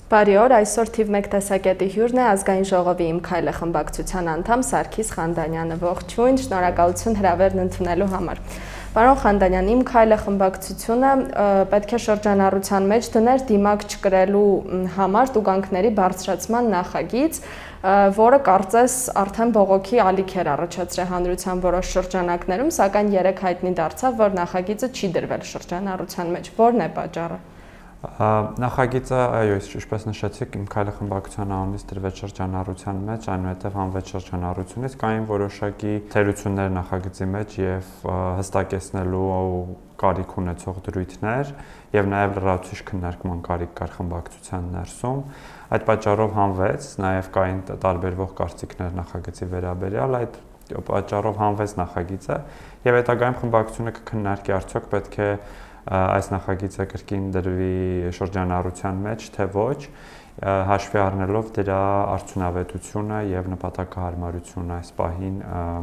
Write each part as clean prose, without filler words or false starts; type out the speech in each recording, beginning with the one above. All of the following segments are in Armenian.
Բարի օր, այսօր թիվ 1 տեսակետի հյուրն է ազգային ժողովի Իմ քայլը խմբակցության անդամ Սարգիս Խանդանյանը։ Ողջույն, շնորհակալություն հրավերն ընդունելու համար։ Պարոն Խանդանյան, Իմ քայլը խմբակցությունը պետք է շրջանառության մեջ դներ դիմակ չկրելու համար տուգանքների բարձրացման նախագիծ, որը կարծես արդեն բողոքի ալիք էր առաջացրել հանրության որոշ շրջանակներում, սակայն երեկ հայտնի դարձավ, որ նախագիծը չի դրվել շրջանառության մեջ։ Որն է պատճառը։ Նախագիծը, այո, ինչպես նշեցիք, Իմ քայլը խմբակցության անունից դրվեց շրջանառության մեջ, այնուհետև հանվեց շրջանառությունից, կային որոշակի թերություններ նախագծի մեջ եւ հստակեցնելու կարիք ունեցող դրույթներ եւ նաեւ լրացուցիչ քննարկման կարիք կար խմբակցության ներսում։ Այդ պատճառով հանվեց, նաեւ կային տարբերվող կարծիքներ նախագծի վերաբերյալ, այդ պատճառով հանվեց նախագիծը եւ հետագայում խմբակցությունը կքննարկի արդյոք պետք է այս նախագիծը կրկին դրվի շրջանառության մեջ, թե ոչ, հաշվի առնելով դրա արդյունավետությունը եւ նպատակահարմարությունը այս պահին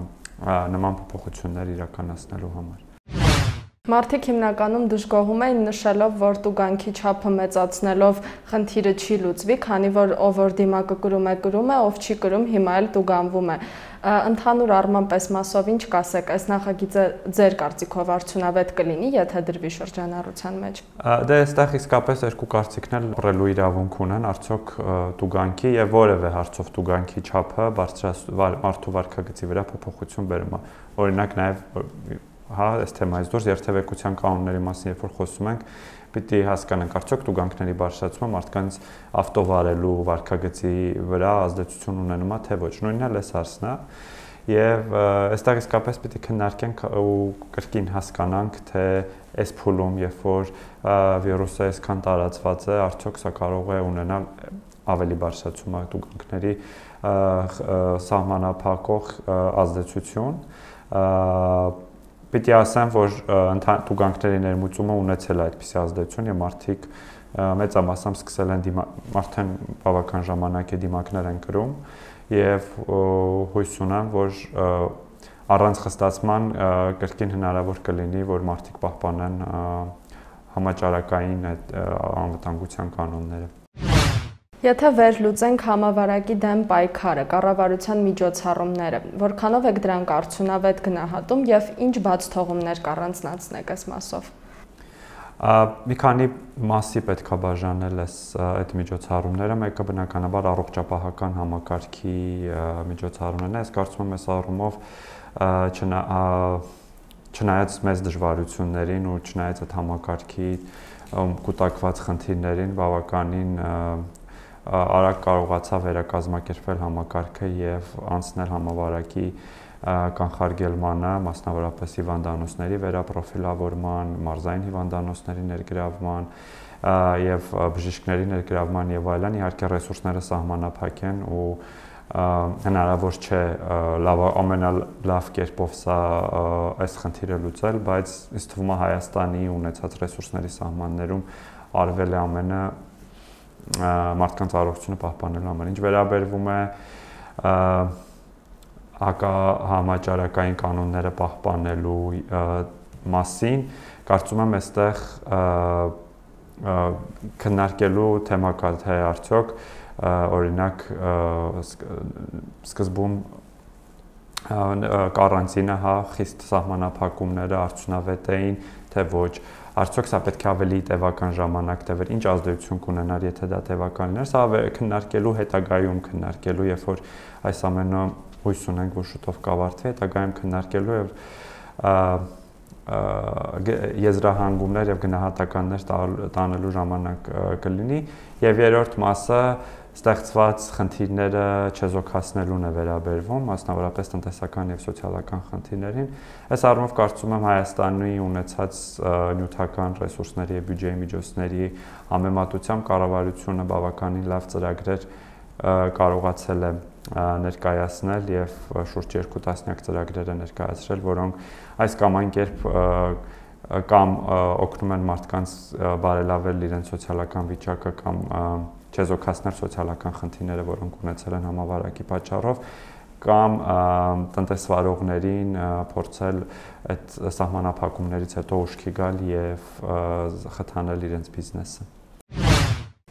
նման փոփոխություններ իրականացնելու համար։ Մարդիկ հիմնականում դժգոհում էին նշելով, որ տուգանքի չափը մեծացնելով խնդիրը չի լուծվի, քանի որ ով որ դիմակը կրում է, ով չի կրում, հիմա էլ տուգանվում է։ Ընդհանուր առմամբ այս մասով ինչ կասեք, այս նախագիծը ձեր կարծիքով արդյունավետ կլինի, եթե դրվի շրջանառության մեջ։ Դե այստեղ իսկապես երկու կարծիքներ ապրելու իրավունք ունեն, արդյոք տուգանքի եւ որևէ հարցով տուգանքի չափը մարդու վարքագծի վրա փոփոխություն բերում է։ Օրինակ նաեւ այս թեմայից դուրս երթևեկության կանոնների մասին երբ որ խոսում ենք, պիտի հասկանանք արդյոք տուգանքների բարձրացումը մարդկանց ավտովարելու վարքագծի վրա ազդեցություն ունենում է, թե ոչ, նույնն էլ էս հարցն է, եւ այստեղ իսկապես պիտի քննարկենք ու կրկին հասկանանք, թե այս փուլում, երբ որ վիրուսը այսքան տարածված է, արդյոք սա կարող է ունենալ ավելի բարձրացում տուգանքների սահմանափակող ազդեցություն։ Պիտի ասեմ, որ տուգանքների ներմուծումը ունեցել է այդպիսի ազդեցություն եւ մարդիկ մեծամասամբ սկսել են արդեն բավական ժամանակ է դիմակներ են կրում եւ հույս ունեմ, որ առանց խստացման կրկին հնարավոր կլինի, որ մարդիկ պահպանեն համաճարակային այդ անվտանգության կանոնները։ Եթե վերլուծենք համավարակի դեմ պայքարը, կառավարության միջոցառումները, որքանով եք դրանք արդյունավետ գնահատում եւ ինչ բաց թողումներ կառանձնացնեք այս մասով։ Մի քանի մասի պետք է բաժանել այդ միջոցառումները, մեկը բնականաբար առողջապահական համակարգի միջոցառումներն է, ես կարծում եմ այս առումով չնայած մեծ դժվարություններին ու չնայած այդ համակարգի կուտակված խնդիրներին բավականին արագ կարողացավ վերակազմակերպել համակարգը եւ անցնել համավարակի կանխարգելմանը, մասնավորապես հիվանդանոցների վերապրոֆիլավորման, մարզային հիվանդանոցների ներգրավման եւ բժիշկների ներգրավման եւ այլն, իհարկե ռեսուրսները սահմանափակ են ու հնարավոր չէ ամենալավ կերպով սա այս խնդիրը լուծել, բայց ինձ թվում է Հայաստանի ունեցած ռեսուրսների սահմաններում արվել է ամենը մարդկանց առողջությունը պահպանելու համար։ Ինչ վերաբերվում է համաճարակային կանոնները պահպանելու մասին, կարծում եմ այստեղ քննարկելու թեմա կա, թե արդյոք օրինակ սկզբում կարանտինը խիստ սահմանափակումները արդյունավետ էին, թե ոչ, արդյոք սա պետք է ավելի տևական ժամանակ տևեր, ինչ ազդեցություն կունենար, եթե դա տևական լիներ, սա քննարկելու հետագայում քննարկելու, երբ որ այս ամենը հույս ունենք, որ շուտով կավարտվի, հետագայում քննարկելու եւ եզրահանգումներ եւ գնահատականներ տանելու ժամանակ կլինի եւ երրորդ մասը ստեղծված խնդիրները չեզոքացնելուն է վերաբերվում, մասնավորապես տնտեսական եւ սոցիալական խնդիրներին։ Այս առումով կարծում եմ Հայաստանի ունեցած նյութական ռեսուրսների եւ բյուջեի միջոցների համեմատությամբ կառավարությունը բավականին լավ ծրագրեր կարողացել է ներկայացնել եւ շուրջ 2 տասնյակ ծրագրեր է ներկայացրել, որոնք այս կամ այն կերպ կամ օգնում են մարդկանց բարելավել իրենց սոցիալական վիճակը կամ չեզոքացնել սոցիալական խնդիրները, որոնք ունեցել են համավարակի պատճառով, կամ տնտեսվարողներին փորձել այդ սահմանափակումներից հետո ուշքի գալ եւ խթանել իրենց բիզնեսը։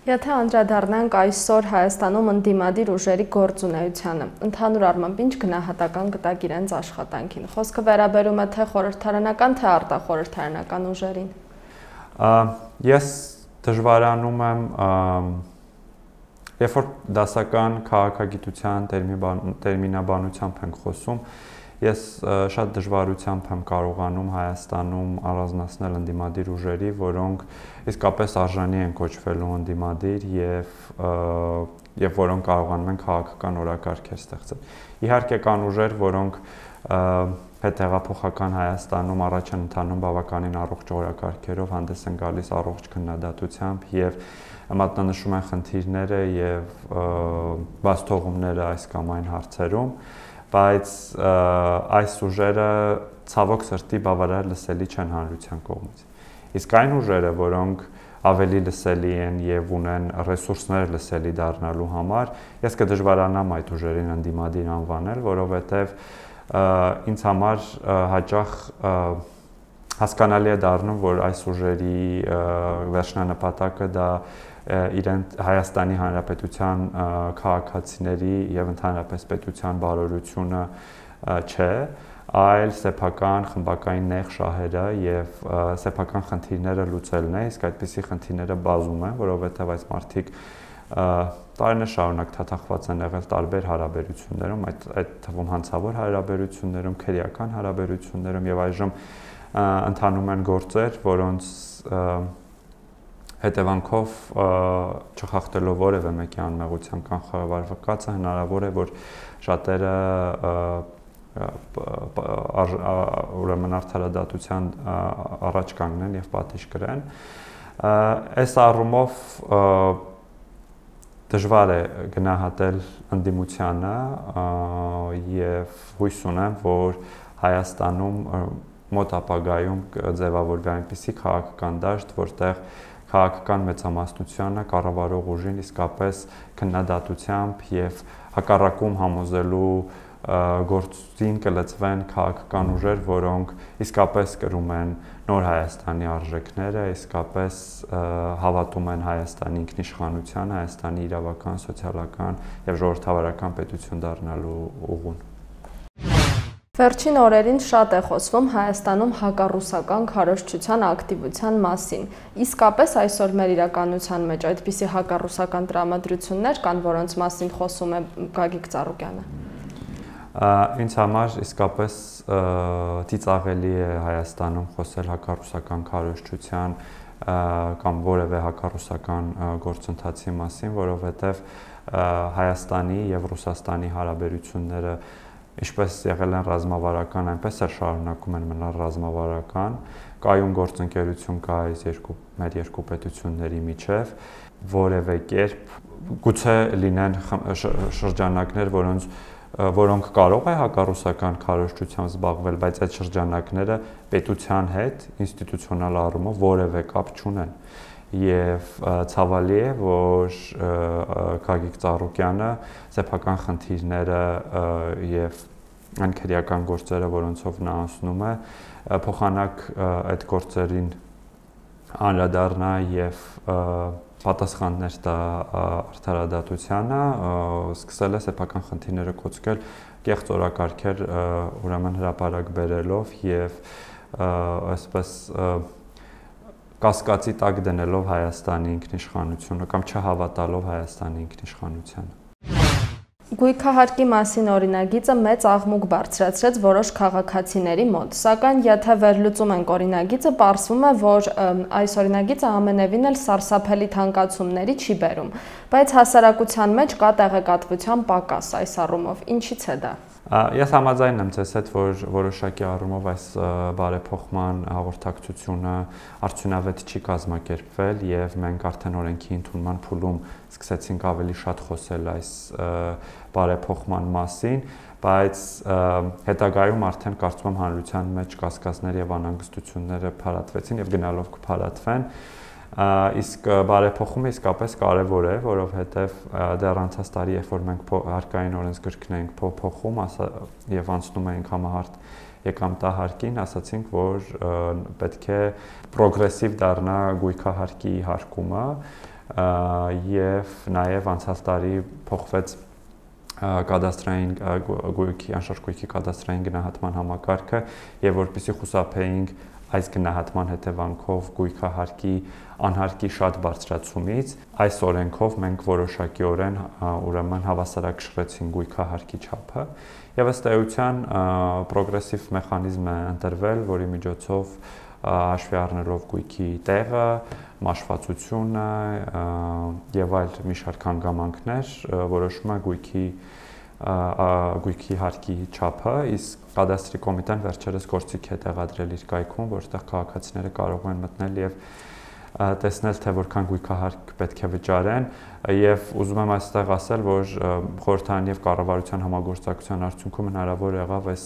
Եթե անդրադառնանք այսօր Հայաստանում ընդդիմադիր ուժերի գործունեությանը, ընդհանուր առմամբ ինչ գնահատական կտակ իրենց աշխատանքին։ Խոսքը վերաբերում է թե խորհրդարանական, թե արտախորհրդարանական ուժերին։ Ես դժվարանում եմ, երբ որ դասական քաղաքագիտության տերմինաբանությամբ ենք խոսում, ես շատ դժվարությամբ եմ կարողանում Հայաստանում առանձնացնել ընդդիմադիր ուժերի, որոնք իսկապես արժանի են կոչվելու ընդդիմադիր եւ որոնք կարողանում են քաղաքական օրակարգեր ստեղծել։ Իհարկե կան ուժեր, որոնք հետհեղափոխական Հայաստանում առաջ են ընթանում բավականին առողջ օրակարգերով, հանդես են գալիս առողջ քննադատությամբ եւ մատնանշում են խնդիրները եւ բացթողումները այս կամ այն հարցերում, բայց այս ուժերը ցավոք սրտի բավարար լսելի չեն հանրության կողմից։ Իսկ այն ուժերը, որոնք ավելի լսելի են եւ ունեն ռեսուրսներ լսելի դառնալու համար, ես կդժվարանամ այդ ուժերին ընդդիմադիր անվանել, որովհետեւ ինձ համար հաճախ հասկանալի է դառնում, որ այս ուժերի վերջնանպատակը դա իրեն Հայաստանի Հանրապետության քաղաքացիների եւ ընդհանրապես պետության բարօրությունը չէ, այլ սեփական խմբակային նեղ շահերը եւ սեփական խնդիրները լուծելն է, իսկ այդպիսի խնդիրները բազում են, որովհետեւ այս մարդիկ տարիներ շարունակ թաթախված են եղել տարբեր հարաբերություններում, այդ թվում հանցավոր հարաբերություններում, քրեական հարաբերություններում եւ այժմ ընթանում են գործեր, որոնց հետևանքով չխախտելով որևէ մեկի անմեղության կանխավարկածը հնարավոր է, որ շատերը ուրեմն արդարադատության առաջ կանգնեն եւ պատիժ կրեն։ Այս առումով դժվար է գնահատել ընդդիմությանը եւ հույս ունեմ, որ Հայաստանում մոտ ապագայում կձևավորվի այնպիսի քաղաքական դաշտ, որտեղ քաղաքական մեծամասնությանը կառավարող ուժին իսկապես քննադատությամբ եւ հակառակում համոզելու գործին կլծվեն քաղաքական ուժեր, որոնք իսկապես կրում են նոր Հայաստանի արժեքները, իսկապես հավատում են Հայաստանի ինքնիշխանության, Հայաստանի իրավական, սոցիալական եւ ժողովրդավարական պետություն դառնալու ուղուն։ Վերջին օրերին շատ է խոսվում Հայաստանում հակառուսական քարոզչության ակտիվության մասին։ Իսկապես այսօր մեր իրականության մեջ այդպիսի հակառուսական տրամադրություններ կան, որոնց մասին խոսում է Գագիկ Ծառուկյանը։ Ինձ համար իսկապես ծիծաղելի է Հայաստանում խոսել հակառուսական քարոզչության կամ որևէ հակառուսական գործընթացի մասին, որովհետև Հայաստանի եւ Ռուսաստանի հարաբերությունները ինչպես եղել են ռազմավարական, այնպես էլ շարունակում են մնալ ռազմավարական, կայուն գործընկերություն կա մեր երկու պետությունների միջև, որևէ կերպ գուցե լինեն շրջանակներ, որոնք կարող է հակառուսական քարոզչությամբ զբաղվել, բայց այդ շրջանակները պետության հետ ինստիտուցիոնալ առումով որևէ կապ չունեն։ Եվ ցավալի է, որ Գագիկ Ծառուկյանը սեփական խնդիրները եւ այն քրեական գործերը, որոնցով նա անցնում է, փոխանակ այդ գործերին անդրադառնա եւ պատասխաններ տա արդարադատությանը, սկսել է սեփական խնդիրները կոչել կեղծ օրակարգեր ուրեմն հրապարակ բերելով եւ այսպես կասկածի տակ դնելով Հայաստանի ինքնիշխանությունը կամ չհավատալով Հայաստանի ինքնիշխանությանը։ Գույքահարկի մասին օրինագիծը մեծ աղմուկ բարձրացրեց որոշ քաղաքացիների մոտ, սակայն եթե վերլուծում ենք օրինագիծը, պարզվում է, որ այս օրինագիծը ամենևին էլ սարսափելի թանկացումների չի բերում, բայց հասարակության մեջ կա տեղեկատվության պակաս այս առումով, ինչի՞ց է դա։ Ես համաձայն եմ ձեզ հետ, որ որոշակի առումով այս բարեփոխման հաղորդակցությունը արդյունավետ չի կազմակերպվել եւ մենք արդեն օրենքի ընդունման փուլում սկսեցինք ավելի շատ խոսել այս բարեփոխման մասին, բայց հետագայում արդեն կարծում եմ հանրության մեջ կասկածներ եւ անհանգստությունները փարատվեցին եւ գնալով կփարատվեն։ Իսկ բարեփոխումը իսկապես կարևոր է, որովհետև դեռ անցած տարի, երբ որ մենք հարկային օրենսգրքն ենք փոխում եւ անցնում ենք համահարթ եկամտահարկին, ասացինք, որ պետք է պրոգրեսիվ դառնա գույքահարկի հարկումը, եւ նաեւ անցած տարի փոխվեց կադաստրային գույքի անշարժ գույքի կադաստրային գնահատման համակարգը եւ որպեսզի խուսափեինք այս գնահատման հետևանքով գույքահարկի անհարկի շատ բարձրացումից այս օրենքով մենք որոշակիորեն ուրեմն հավասարակշռեցին գույքահարկի չափը եւ ըստ էության պրոգրեսիվ մեխանիզմ է ընտրվել, որի միջոցով հաշվի առնելով գույքի տեղը, մաշվածությունը եւ այլ մի շարք հանգամանքներ որոշում է գույքի հարկի չափը, իսկ կադաստրի կոմիտեն վերջերս գործիք է տեղադրել իր կայքում, որտեղ քաղաքացիները կարող են մտնել եւ տեսնել, թե որքան գույքահարկ պետք է վճարեն եւ ուզում եմ այստեղ ասել, որ խորհրդարանի եւ կառավարության համագործակցության արդյունքում հնարավոր եղավ այս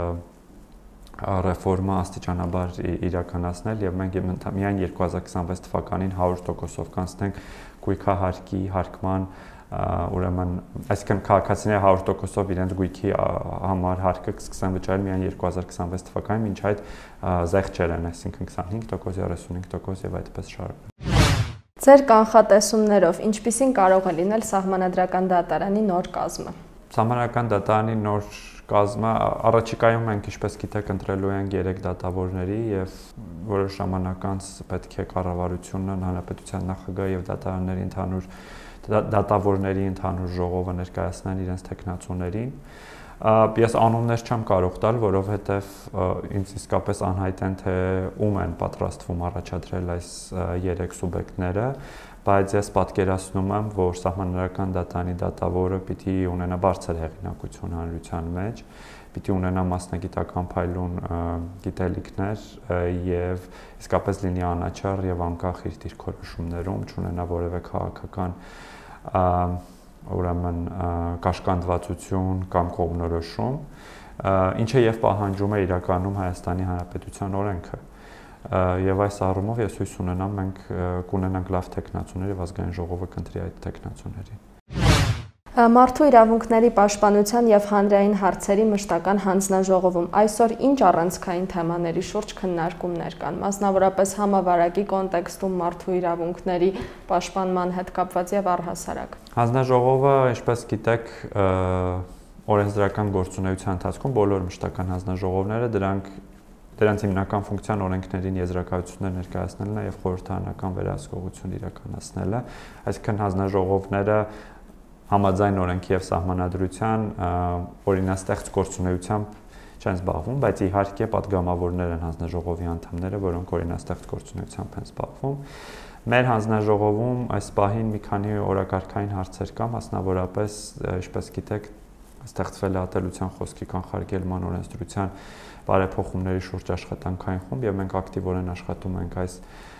ռեֆորմա աստիճանաբար իրականացնել եւ մենք միայն 2026 թվականին 100%-ով կանցնենք գույքահարկի հարկման ուրեմն այսինքն քաղաքացիները 100%-ով իրենց գույքի համար հարկը կսկսեն վճարել միայն 2026 թվականին, մինչ այդ զեղչեր են, այսինքն 25%, 35% եւ այդպես շարունակ։ Ձեր կանխատեսումներով ինչպիսին կարող է լինել Սահմանադրական դատարանի նոր կազմը։ Սահմանադրական դատարանի նոր կազմը առաջիկայում մենք ինչպես գիտեք ընտրելու ենք 3 դատավորների եւ որոշ ժամանակ անց պետք է կառավարությունը, հանրապետության նախագահը եւ դատավորների ընդհանուր ժողովը ներկայացնեն իրենց տեխնացուներին։ Ես անուններ չեմ կարող տալ, որովհետեւ ինձ իսկապես անհայտ են թե ում են պատրաստվում առաջադրել այս 3 սուբյեկտները, բայց ես պատկերացնում եմ, որ Սահմանադրական դատարանի դատավորը պիտի ունենա բարձր հեղինակություն հանրության մեջ, պիտի ունենա մասնագիտական փայլուն գիտելիքներ եւ իսկապես լինի անաչառ եւ անկախ իր դիրքորոշումներում, չունենա որևէ քաղաքական ուրեմն կաշկանդվածություն կամ կողմնորոշում, ինչը եւ պահանջում է իրականում Հայաստանի Հանրապետության օրենքը։ Եվ այս առումով ես հույս ունենամ մենք կունենանք լավ տեխնացուներ եւ ազգային ժողովը կընտրի այդ տեխնացուներին։ Մարդու իրավունքների պաշտպանության եւ հանրային հարցերի մշտական հանձնաժողովում այսօր ինչ առանցքային թեմաների շուրջ քննարկումներ կան, մասնավորապես համավարակի կոնտեքստում մարդու իրավունքների պաշտպանման հետ կապված եւ առհասարակ։ Հանձնաժողովը, ինչպես գիտեք, օրենսդրական գործունեության ընթացքում բոլոր մշտական հանձնաժողովները դրանց հիմնական ֆունկցիան օրենքներին եզրակացություններ ներկայացնելն է եւ խորհրդարանական վերահսկողություն իրականացնելը, այսինքն հանձնաժողովները համաձայն օրենքի եւ սահմանադրության օրինաստեղծ գործունեությամբ չեն զբաղվում, բայց իհարկե պատգամավորներ են հանձնաժողովի անդամները, որոնք օրինաստեղծ գործունեությամբ են զբաղվում։ Մեր հանձնաժողովում այս պահին մի քանի օրակարգային հարցեր կան, մասնավորապես, ինչպես գիտեք, ստեղծվել է ատելության խոսքի կանխարգելման օրենսդրության բարեփոխումների շուրջ աշխատանքային խումբ եւ մենք ակտիվորեն աշխատում ենք այս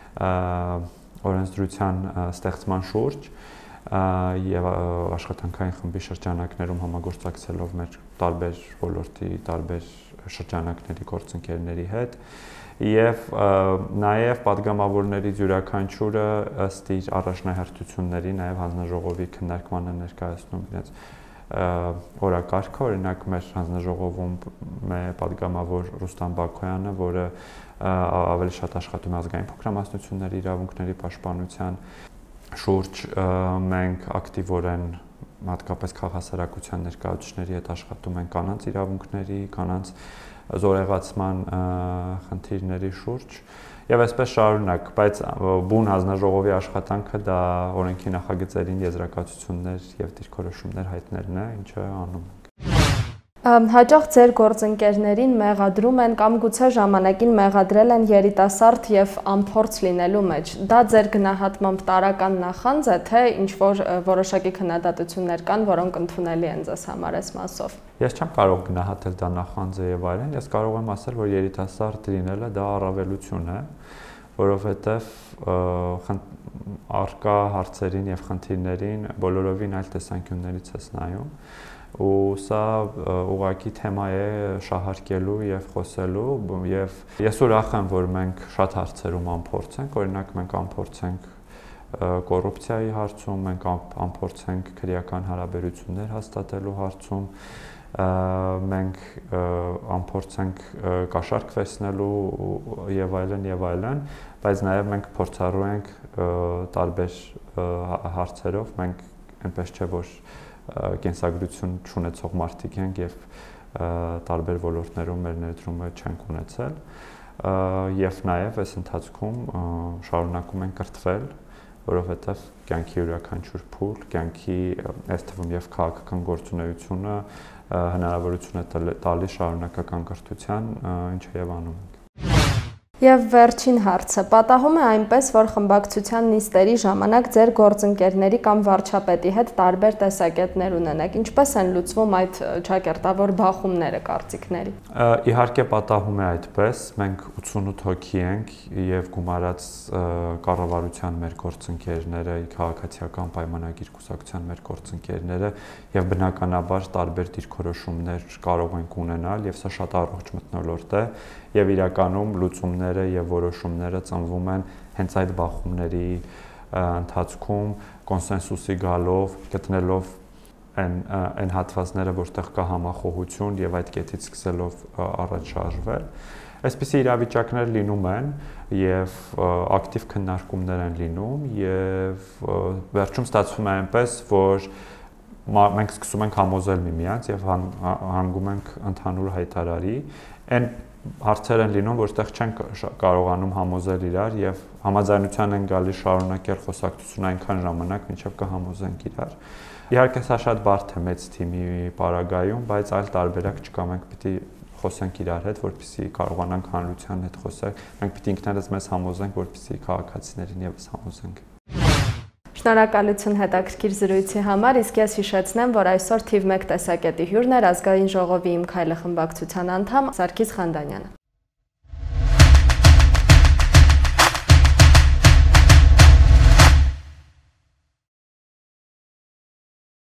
օրենսդրության ստեղծման շուրջ եւ աշխատանքային խմբի շրջանակներում համագործակցելով մեր տարբեր ոլորտի տարբեր շրջանակների գործընկերների հետ եւ նաեւ падգամավորներից յուրաքանչյուրը ըստ իր առաջնահերթությունների նաեւ հանձնաժողովի քննարկմանը ներկայացնում իրենց օրակարգը, օրինակ մեր հանձնաժողովում է падգամավոր Ռուստամ Բաքոյանը, որը ավելի շատ աշխատում է ազգային փոքրամասնությունների իրավունքների պաշտպանության շուրջ, մենք ակտիվորեն հատկապես քաղաքասարակության ներկայացուցիչների հետ աշխատում ենք կանանց իրավունքների, կանանց զորեղացման խնդիրների շուրջ եւ այսպես շարունակ, բայց բուն հանձնաժողովի աշխատանքը դա օրենքի նախագծերին եզրակացություններ եւ դիրքորոշումներ հայտնելն է, ինչը անում ենք։ Հաճախ ձեր գործընկերներին մեղադրում են կամ գուցե ժամանակին մեղադրել են երիտասարդ եւ անփորձ լինելու մեջ։ Դա ձեր գնահատմամբ տարական նախանձ է, թե ինչ որ որոշակի քննադատություններ կան, որոնք ընդունելի են ձեզ համար այս մասով։ Ես չեմ կարող գնահատել դա նախանձ է եւ այլն, ես կարող եմ ասել, որ երիտասարդ լինելը դա առավելություն է, որովհետեւ արկա հարցերին եւ խնդիրներին բոլորովին այլ տեսանկյուններից ես նայում ու սա ուղղակի թեմա է շահարկելու եւ խոսելու եւ ես ուրախ եմ, որ մենք շատ հարցերում անփորձ ենք, օրինակ մենք անփորձ ենք կոռուպցիայի հարցում, մենք անփորձ ենք քրեական հարաբերություններ հաստատելու հարցում, մենք անփորձ ենք կաշառք վերցնելու եւ այլն, բայց նաեւ մենք փորձառու ենք տարբեր հարցերով մենք այնպես չէ որ կենսագրություն չունեցող մարդիկ ենք եւ տարբեր ոլորտներում մեր ներդրումը չենք ունեցել եւ նաեւ այս ընթացքում շարունակում ենք կրթվել, որովհետեւ կյանքի յուրաքանչյուր փուլ, կյանքի այս թվում եւ քաղաքական գործունեությունը հնարավորություն է տալիս շարունակական կրթության, ինչը եւ անում ենք։ Եվ վերջին հարցը պատահում է այնպես, որ խմբակցության նիստերի ժամանակ ձեր գործընկերների կամ վարչապետի հետ տարբեր տեսակետներ ունենեք։ Ինչպես են լուծվում այդ ճակերտավոր բախումները կարծիքների։ Իհարկե պատահում է այդպես, մենք 88 հոգի ենք եւ գումարած կառավարության մեր գործընկերները, քաղաքացիական պայմանագիր կուսակցության մեր գործընկերները եւ բնականաբար տարբեր դիրքորոշումներ կարող ենք ունենալ եւ սա շատ առողջ մթնոլորտ է եւ իրականում լուծումները եւ որոշումները ծնվում են հենց այդ բախումների ընթացքում կոնսենսուսի գալով, գտնելով այն հատվածները, որտեղ կա համախոհություն եւ այդ կետից սկսելով առաջ շարժվել։ Այսպիսի իրավիճակներ լինում են եւ ակտիվ քննարկումներ են լինում եւ վերջում ստացվում է այնպես, որ մենք սկսում ենք համոզել միմյանց եւ հանգում ենք ընդհանուր հայտարարի։ Այն հարցեր են լինում, որտեղ չենք կարողանում համոզել իրար եւ համաձայնության են գալիս շարունակել խոսակցությունը այնքան ժամանակ, մինչեւ կհամոզենք իրար։ Իհարկե սա շատ բարդ է մեծ թիմի պարագայում, բայց այլ տարբերակ չկա, մենք պիտի խոսենք իրար հետ, որպեսզի կարողանանք հանրության հետ խոսել։ Մենք պիտի ինքներս մեզ համոզենք, որպեսզի քաղաքացիներին եւս համոզենք։ Շնորհակալություն հետաքրքիր զրույցի համար, իսկ ես հիշեցնեմ, որ այսօր թիվ 1 տեսակետի հյուրն էր Ազգային ժողովի Իմ քայլը խմբակցության անդամ Սարգիս Խանդանյանը։